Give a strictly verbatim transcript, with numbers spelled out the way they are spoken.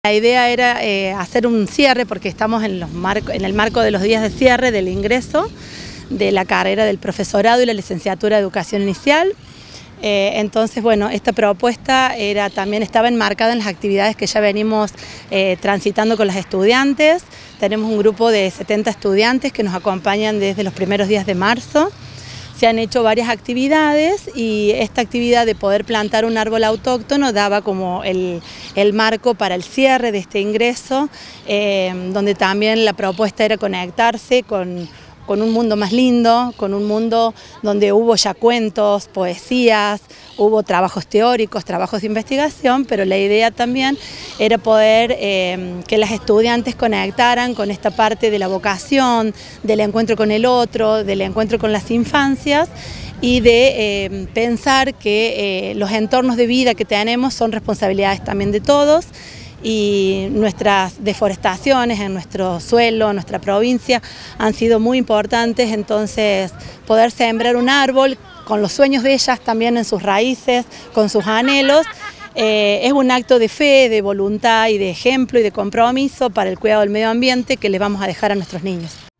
La idea era eh, hacer un cierre porque estamos en, los marco, en el marco de los días de cierre del ingreso de la carrera del profesorado y la licenciatura de educación inicial. Eh, entonces, bueno, esta propuesta era, también estaba enmarcada en las actividades que ya venimos eh, transitando con los estudiantes. Tenemos un grupo de setenta estudiantes que nos acompañan desde los primeros días de marzo. Se han hecho varias actividades y esta actividad de poder plantar un árbol autóctono daba como el, el marco para el cierre de este ingreso, eh, donde también la propuesta era conectarse con, con un mundo más lindo, con un mundo donde hubo ya cuentos, poesías, hubo trabajos teóricos, trabajos de investigación, pero la idea también era poder eh, que las estudiantes conectaran con esta parte de la vocación, del encuentro con el otro, del encuentro con las infancias y de eh, pensar que eh, los entornos de vida que tenemos son responsabilidades también de todos y nuestras deforestaciones en nuestro suelo, en nuestra provincia han sido muy importantes, entonces poder sembrar un árbol con los sueños de ellas también en sus raíces, con sus anhelos, eh, es un acto de fe, de voluntad y de ejemplo y de compromiso para el cuidado del medio ambiente que le vamos a dejar a nuestros niños.